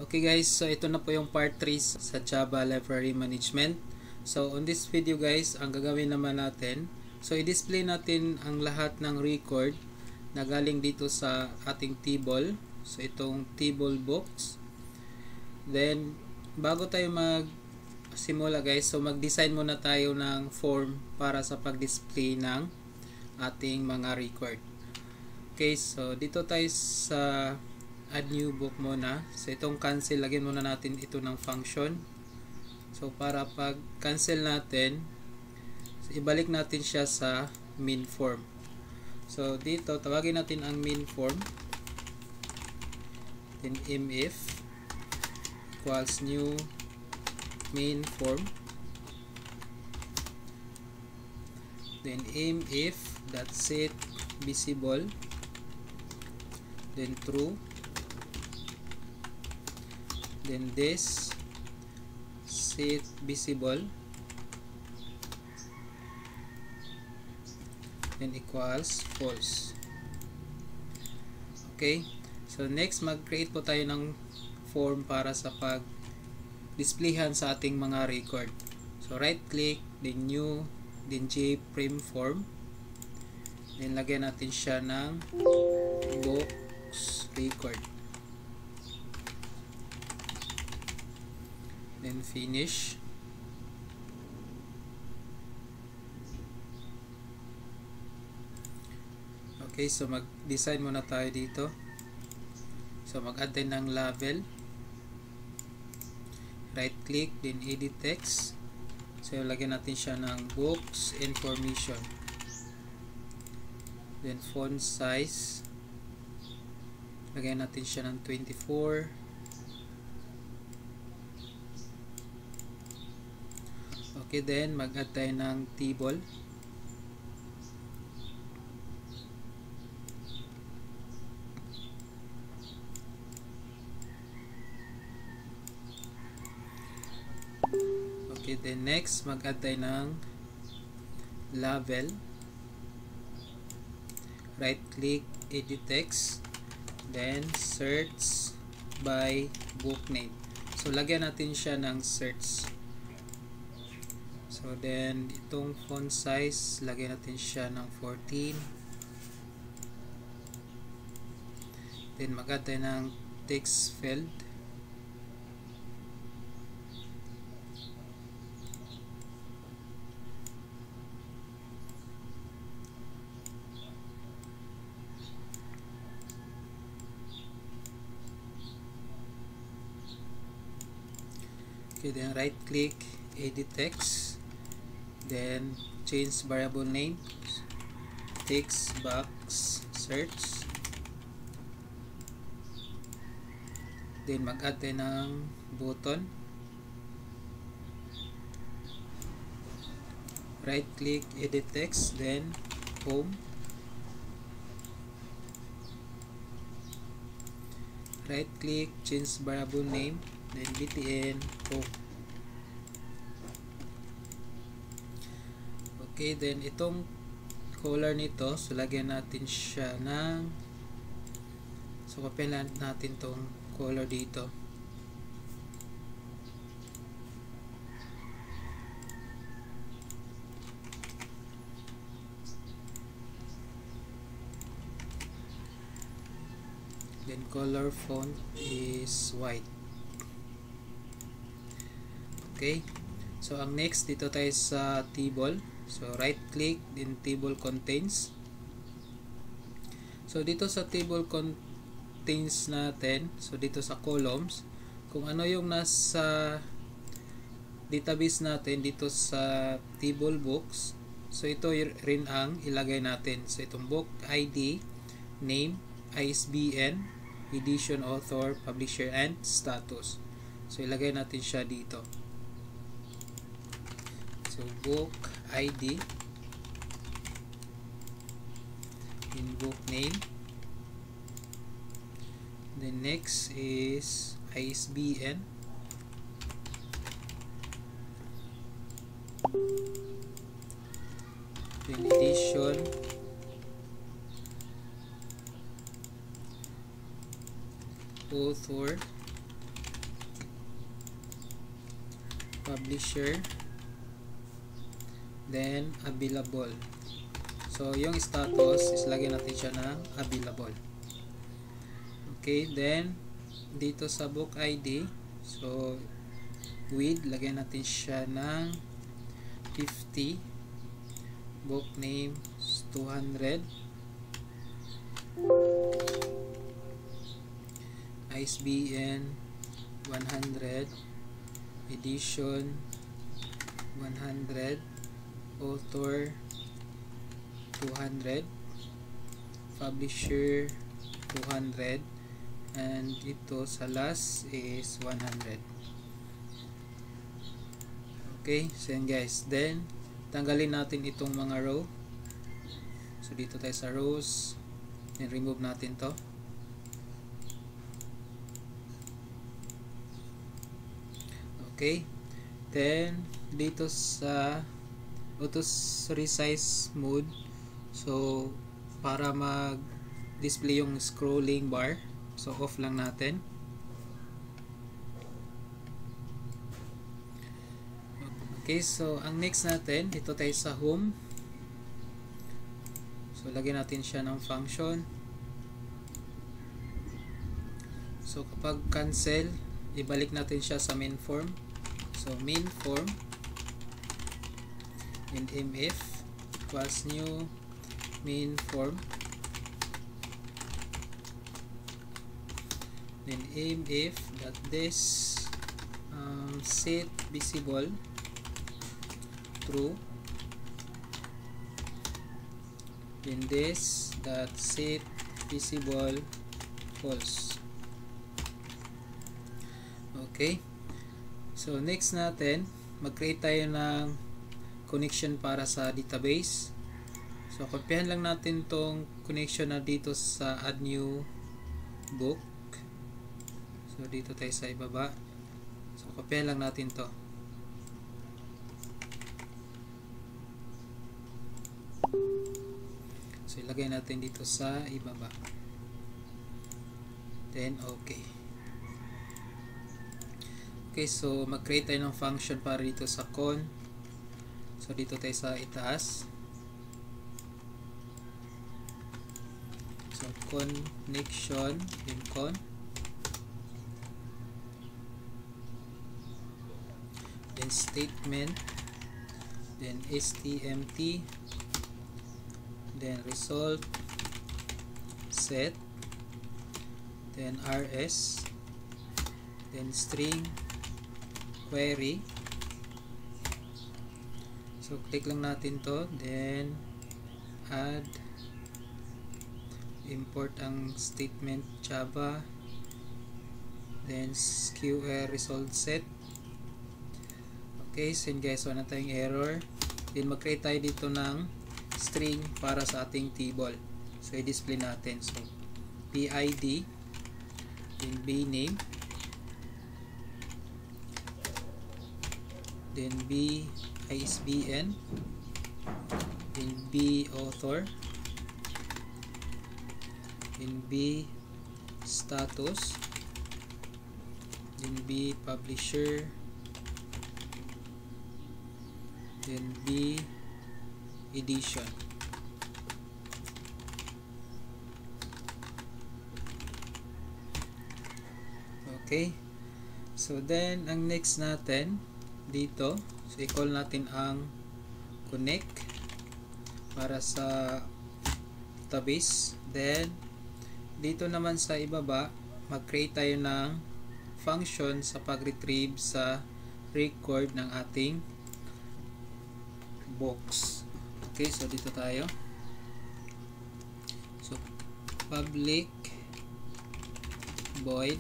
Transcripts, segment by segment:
Okay guys, so ito na po yung part 3 sa Java Library Management. So on this video guys, ang gagawin naman natin, so i-display natin ang lahat ng record na galing dito sa ating table. So itong table box. Then bago tayo magsimula guys, so mag-design muna tayo ng form para sa pag-display ng ating mga record. Okay, so dito tayo sa add new book muna. So itong cancel, lagyan muna natin ito ng function. So para pag cancel natin, so ibalik natin siya sa main form. So dito tawagin natin ang main form, then mif equals new main form, then mif dot set visible, then true, then this set visible, then equals false. Okay, so next mag-create po tayo ng form para sa pag-displayhan sa ating mga record. So right click, then new, then jPrime form, then lagyan natin siya ng box record, then finish. Okay, so mag-design muna tayo dito. So mag-add tayo ng label, right click, then edit text. So lagyan natin siya ng books information, then font size, lagyan natin siya ng 24. Okay, then mag-add tayo ng table. Okay, then next mag-add tayo ng label, right click, edit text, then search by book name. So lagyan natin siya ng search. So then itong font size, lagyan natin siya ng 14. Then mag-add tayo ng text field. Okay, then right click, edit text, then change variable name, text box search, then mag-add tayo ng button, right click, edit text, then home, right click, change variable name, then btn home. Okay, then itong color nito, so lagyan natin siya ng, so copyan natin tong color dito. Then color font is white. Okay, so ang next dito tayo sa table. So right click, then table contains. So dito sa table contains natin, so dito sa columns, kung ano yung nasa database natin dito sa table books, so ito rin ang ilagay natin. So itong book ID, name, ISBN, edition, author, publisher, and status. So ilagay natin siya dito. So book ID, in book name, then next is ISBN, then edition, author, publisher, then available. So yung status is lagyan natin siya ng available. Okay, then dito sa book ID, so with, lagyan natin siya ng 50, book name 200, ISBN 100, edition 100, author 200, publisher 200, and ito sa last is 100. Okay, so yan guys. Then tanggalin natin itong mga row. So dito tayo sa rows, then remove natin to. Okay, then dito sa auto resize mode, so para mag display yung scrolling bar, so off lang natin. Okay, so ang next natin, dito tayo sa home. So lagyan natin siya ng function. So kapag cancel, ibalik natin siya sa main form. So main form and mf equals new main form, then mf dot this set visible true, then this dot set visible false. Okay, so next natin, mag-create tayo ng connection para sa database. So kopyahan lang natin tong connection na dito sa add new book. So dito tayo sa ibaba, so kopyahan lang natin to. So ilagay natin dito sa ibaba, then okay. Okay, so mag-create tayo ng function para dito sa con. So dito tayo sa itaas, so connection, then con, then statement, then stmt, then result set, then rs, then string query. So click lang natin to, then add, import ang statement Java, then sqr result set. Okay, so yun guys, wala na tayong error. Then mag-create tayo dito ng string para sa ating table. So i-display natin, so PID, then bname, then b ISBN, then b author, then b status, then b publisher, then b edition. Okay, so then ang next natin dito, so i-call natin ang connect para sa database. Then dito naman sa ibaba, mag-create tayo ng function sa pag-retrieve sa record ng ating box. Okay, so dito tayo, so public void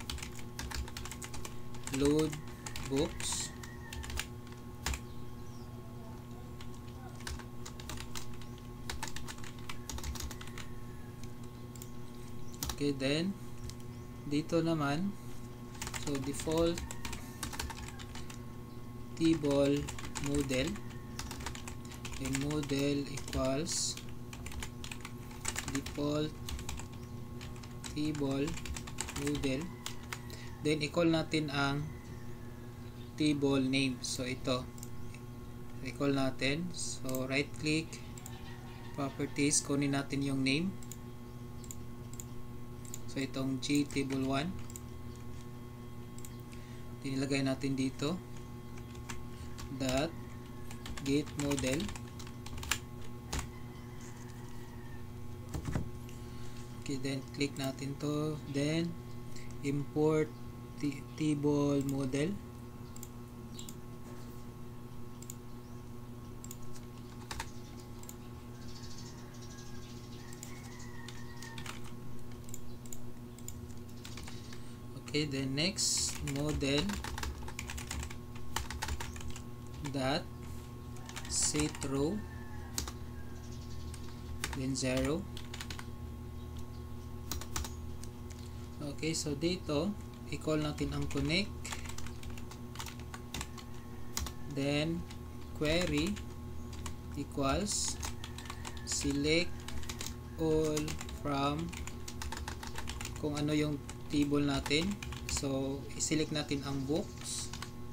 load books, okay, then dito naman, so default table model, and model equals default table model, then i-call natin ang table name. So ito, recall natin. So right click, properties, kunin natin yung name. So itong jTable 1, tinilagay natin dito dot get model. Okay, then click natin to, then import table model. Okay, then next model dot set row, then 0. Okay, so dito i-call natin ang connect, then query equals select all from kung ano yung table natin. So i-select natin ang books.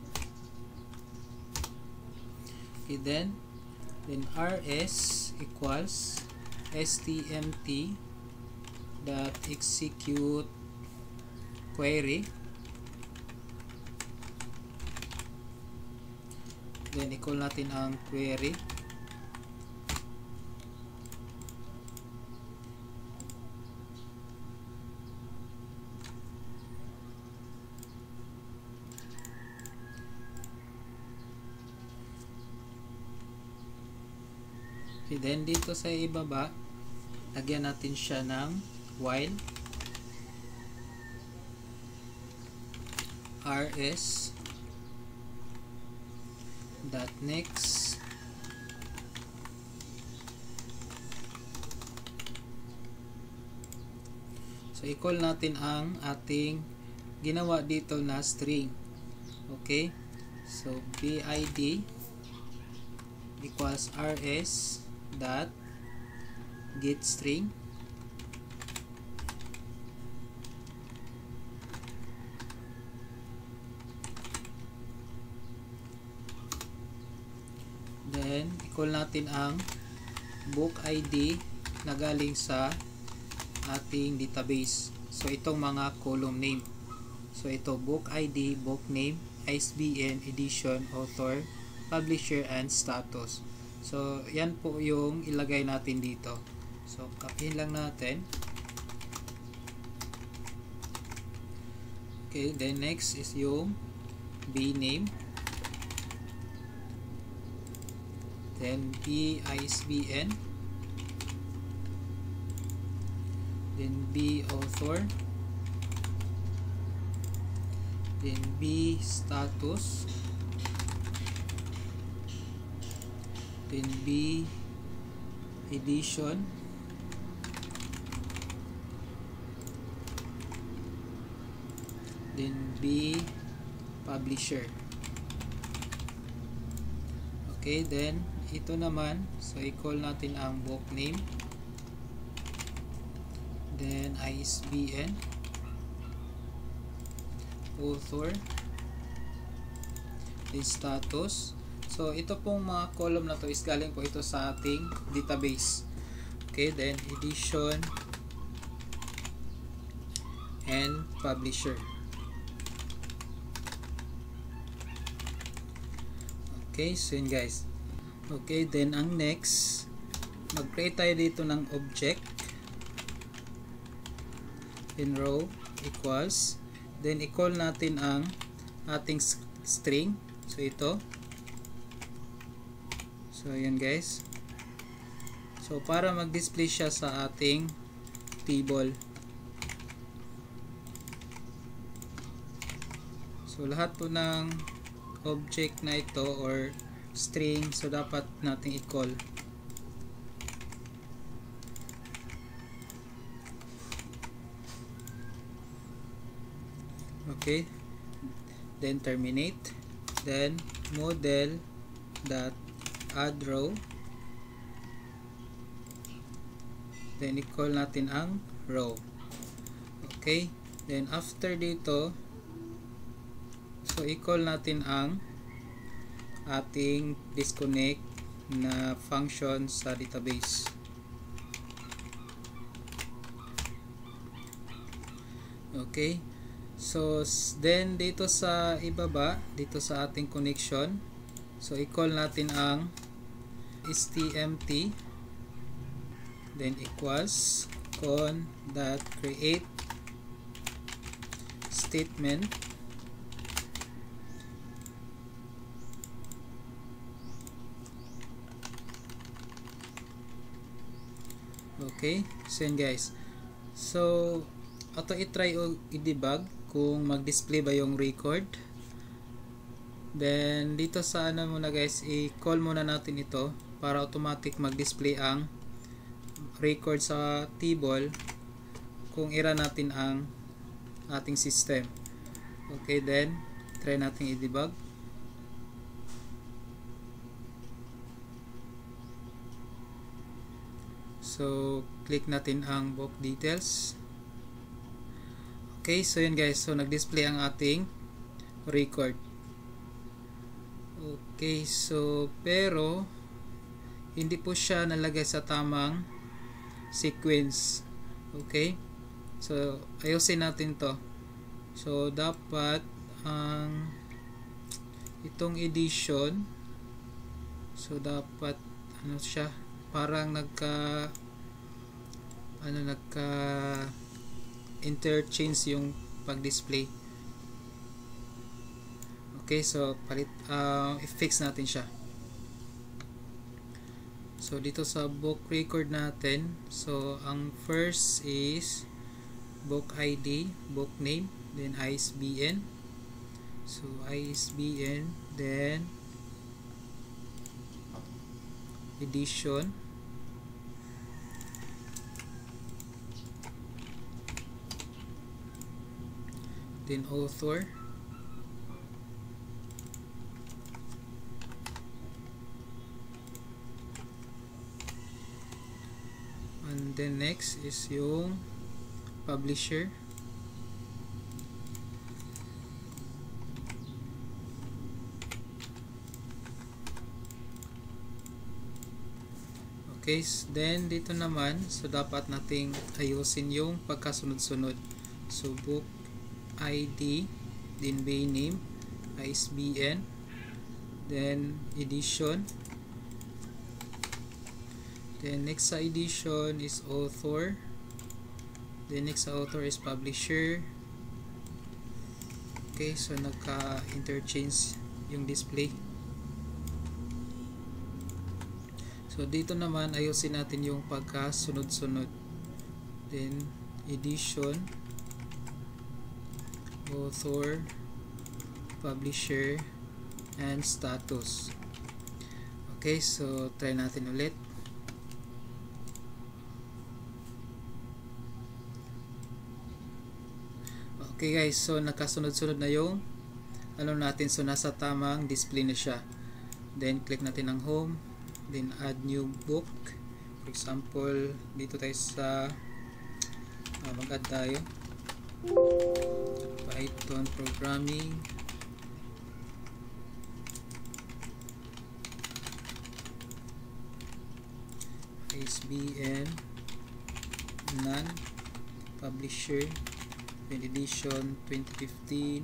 Okay, then rs equals stmt dot execute query, then i-call natin ang query. Okay, then dito sa ibaba, lagyan natin siya ng while rs dot next so i-call natin ang ating ginawa dito na string. Okay, so bid equals rs dot get string, then i-call natin ang book ID na galing sa ating database. So itong mga column name, so ito book ID, book name, ISBN, edition, author, publisher, and status. So yan po yung ilagay natin dito. So copy lang natin. Okay, then next is yung bname, then bisbn, then author, then status, then edition, then publisher. Okay, then ito naman, so i-call natin ang book name, then ISBN, author, then status. So ito pong mga column na to is galing po ito sa ating database. Okay, then edition and publisher. Okay, so yun guys. Okay, then ang next, mag-create tayo dito ng object, then row equals, then i-call natin ang ating string. So ito, so yun guys. So para mag-display siya sa ating table, so lahat po ng object na ito or string, so dapat natin i-call. Okay, then terminate, then model dot add row, then i-call natin ang row. Okay, then after dito, So i-call natin ang ating disconnect na function sa database. Okay, so then dito sa ibaba, dito sa ating connection, so i-call natin ang stmt, then equals con.create statement, okay. So yun guys, so ato i-try o i-debug kung mag-display ba yung record. Then dito sa ano muna guys, i-call muna natin ito para automatic mag-display ang record sa table kung i-run natin ang ating system. Okay, then try natin i-debug. So click natin ang book details. Okay, so yun guys, so nag-display ang ating record. Okay, so pero hindi po siya nalagay sa tamang sequence. Okay, so ayusin natin to. So dapat ang itong edition, so dapat ano siya, parang nagka interchange yung pag-display. Okay, so i-fix natin siya. So dito sa book record natin, so ang first is book ID, book name, then ISBN. So ISBN, then edition, then author, and then next is yung publisher, okay. Then dito naman, so dapat nating ayusin yung pagkasunod-sunod. So book ID, then bay name, ISBN, then edition, then next sa edition is author, then next sa author is publisher. Okay, so nagka-interchange yung display. So dito naman ayusin natin yung pagkasunod-sunod, then edition, author, publisher, and status. Okay, so try natin ulit. Okay guys, so nakasunod-sunod na yung ano natin, so nasa tamang display na siya. Then click natin ang home, then add new book. For example, dito tayo sa mag-add tayo Python programming, ISBN, none, publisher, edition 2015,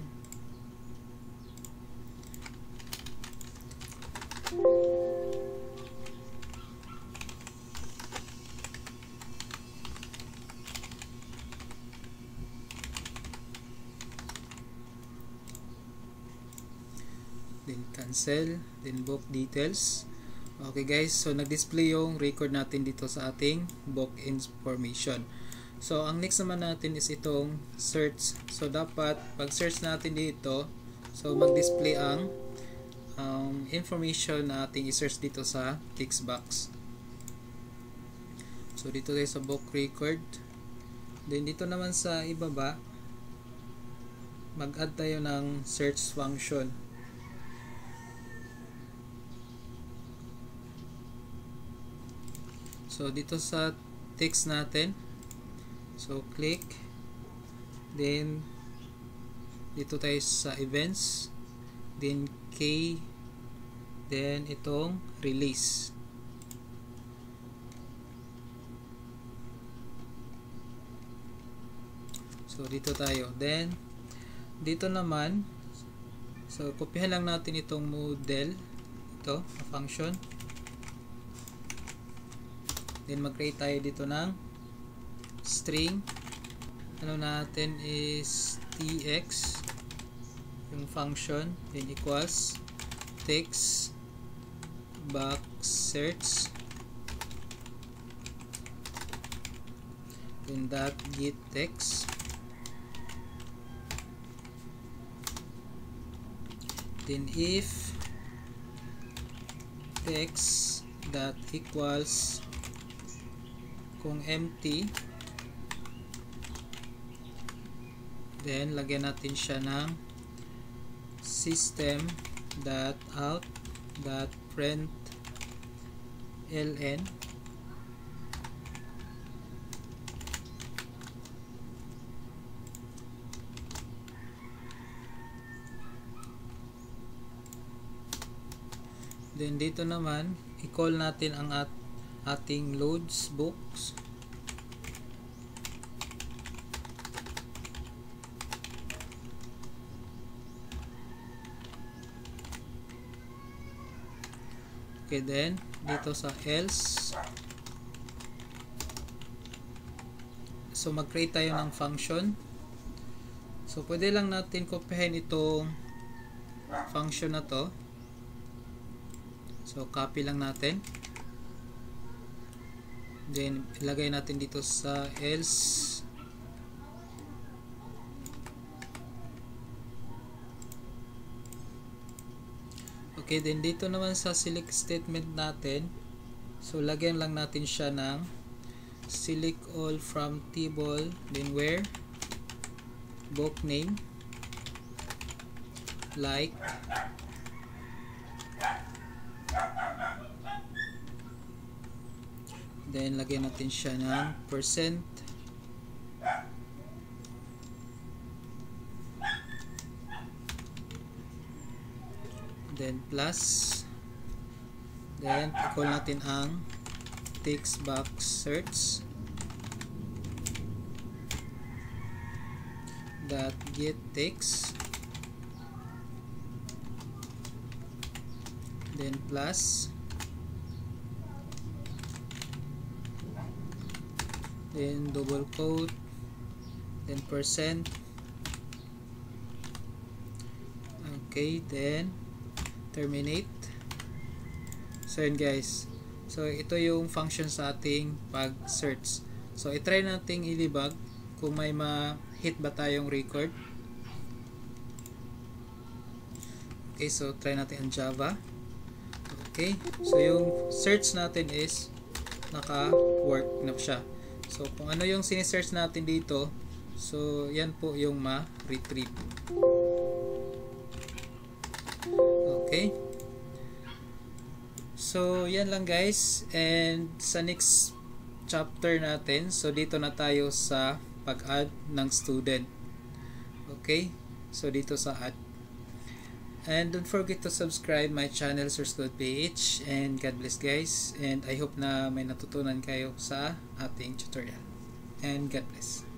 then cancel, then book details. Okay guys, so nag-display yung record natin dito sa ating book information. So ang next naman natin is itong search. So dapat pag search natin dito, so mag-display ang information na ating i-search dito sa text box. So dito tayo sa book record, then dito naman sa ibaba mag-add tayo ng search function. So dito sa text natin, so click, then dito tayo sa events, then K, then itong release. So dito tayo, then dito naman, so kopyahan lang natin itong model, ito, function, then mag-create tayo dito ng string. Ano natin is tx, yung function, then equals text box search, then dot get text, then if text dot equals, kung empty, then lagyan natin siya ng system dot out dot println, then dito naman i-call natin ang ating loads books, okay, then dito sa else, so mag-create tayo ng function. So pwede lang natin kopyahin itong function na to. So copy lang natin, then ilagay natin dito sa else, okay, then dito naman sa select statement natin, so lagyan lang natin siya ng select all from table, then where book name like, then lagyan natin siya ng percent, then plus, then i-call natin ang text box search dot get text, then plus, then double quote, then percent, okay, then terminate. So yun guys, so ito yung function sa ating pag search. So i-try nating i-debug kung may ma-hit ba tayong record. Okay, so try natin ang Java. Okay, so yung search natin is naka-work na siya. So kung ano yung sinesearch natin dito, so yan po yung ma-retrieve. Okay, so yan lang guys, and sa next chapter natin, so dito na tayo sa pag-add ng student. Okay, so dito sa add, and don't forget to subscribe my channel Source Code PH, and God bless guys, and I hope na may natutunan kayo sa ating tutorial, and God bless.